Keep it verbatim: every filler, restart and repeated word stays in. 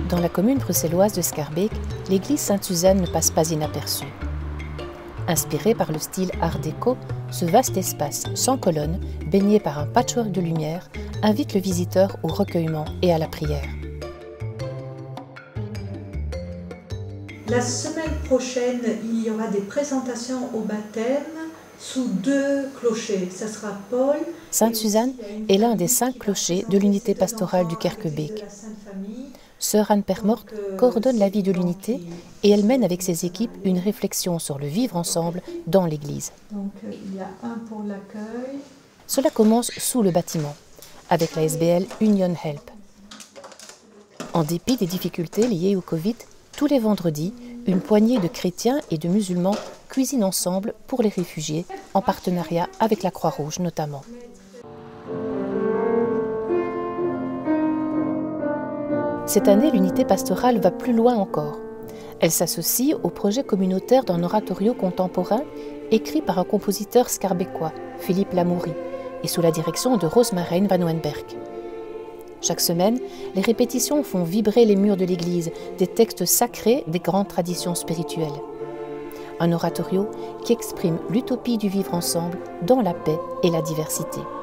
Dans la commune bruxelloise de Schaerbeek, l'église Sainte-Suzanne ne passe pas inaperçue. Inspiré par le style art déco, ce vaste espace sans colonnes, baigné par un patchwork de lumière, invite le visiteur au recueillement et à la prière. La semaine prochaine, il y aura des présentations au baptême sous deux clochers. Ça sera Paul. Sainte-Suzanne est l'un des cinq clochers de l'unité pastorale du Kerkebeek. Sœur Anne Permorte coordonne la vie de l'unité et elle mène avec ses équipes une réflexion sur le vivre ensemble dans l'église. Donc il y a un pour l'accueil. Cela commence sous le bâtiment, avec la S B L Union Help. En dépit des difficultés liées au Covid, tous les vendredis, une poignée de chrétiens et de musulmans cuisinent ensemble pour les réfugiés, en partenariat avec la Croix-Rouge notamment. Cette année, l'unité pastorale va plus loin encore. Elle s'associe au projet communautaire d'un oratorio contemporain écrit par un compositeur schaerbécois, Philippe Lamoury, et sous la direction de Roosmarijn van Wenberg. Chaque semaine, les répétitions font vibrer les murs de l'église, des textes sacrés des grandes traditions spirituelles. Un oratorio qui exprime l'utopie du vivre ensemble dans la paix et la diversité.